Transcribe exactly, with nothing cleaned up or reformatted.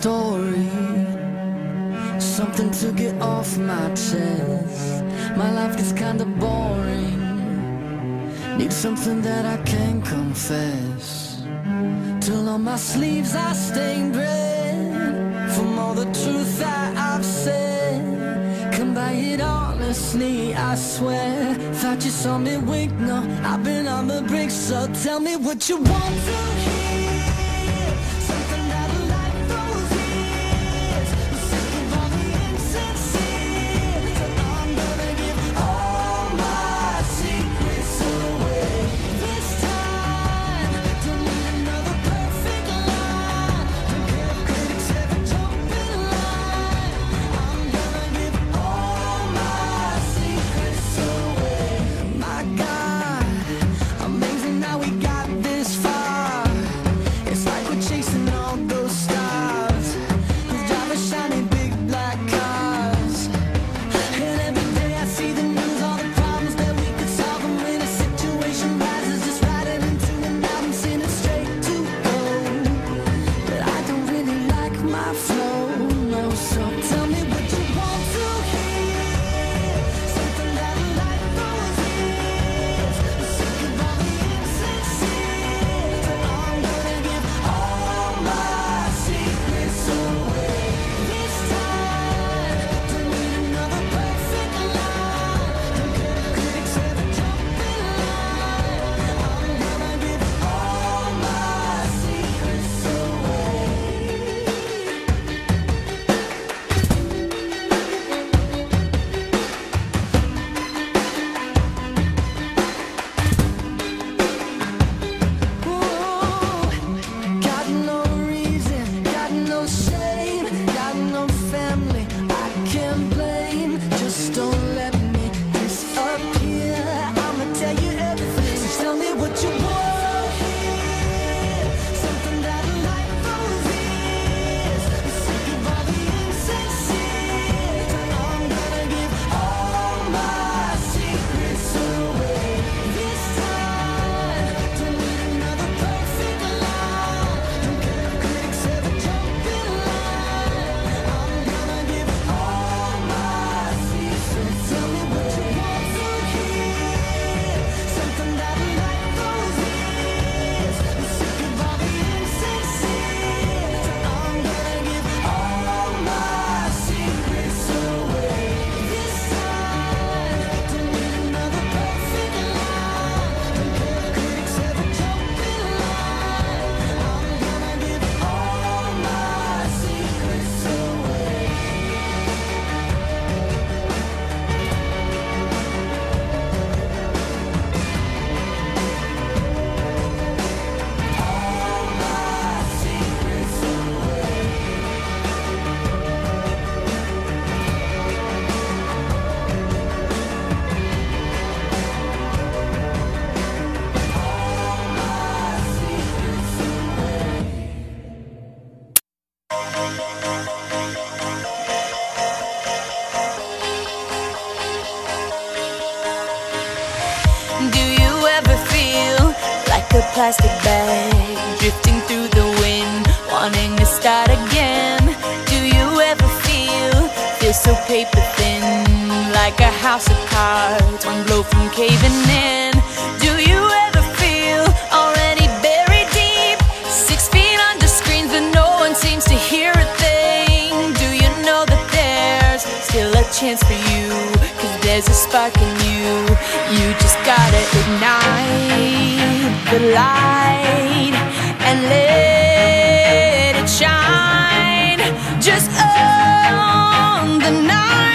story, something to get off my chest. My life gets kinda boring, need something that I can confess. Till on my sleeves I stained red from all the truth that I've said. Come by it honestly, I swear. Thought you saw me wink, no, I've been on the brink. So tell me what you want to hear, something that'll light those ears. I'm sick of all the insincere, so I'm gonna give all my secrets away. This time, don't need another perfect line. Don't care if critics ever jump in line. I'm gonna give all my secrets away. My God, amazing how we got this far. It's like we're chasing all those stars who drive a shiny big black cars. And every day I see the news, all the problems that we could solve. And when a situation rises, just write it into an album, send it straight to gold. But I don't really like my flow, no. So tell me what you want to hear, something that'll light those ears. I'm sick of all the insincere, so I'm gonna give all my secrets away. This time, don't need another perfect line. Don't care if critics ever jump in line. I'm gonna give all my secrets away. Ooh, got no reason, got no shame, got no family I can't blame. Just don't let me disappear. I'ma tell you everything, so tell me what you want to hear, something that'll light those ears. I'm sick of all the insincere, I'm gonna give all my secrets away. This time, don't need another perfect line. Don't care if critics ever jump in line. I'm gonna give all my secrets. Tell me what you want to hear, something that'll light those ears. I'm sick of all the insincere, I'm gonna give all my secrets away. This time, don't need another perfect line. Don't care if critics ever jump in line. I'm gonna give all my secrets away. All my secrets away. All my secrets away. Do you ever feel like a plastic bag drifting through the wind, wanting to start again? Do you ever feel, feel so paper thin, like a house of cards, one blow from caving in? Do you ever feel already buried deep, six feet under screens but no one seems to hear a thing? Do you know that there's still a chance for you, 'cause there's a spark in you. You just gotta ignite the light and let it shine. Just own the night.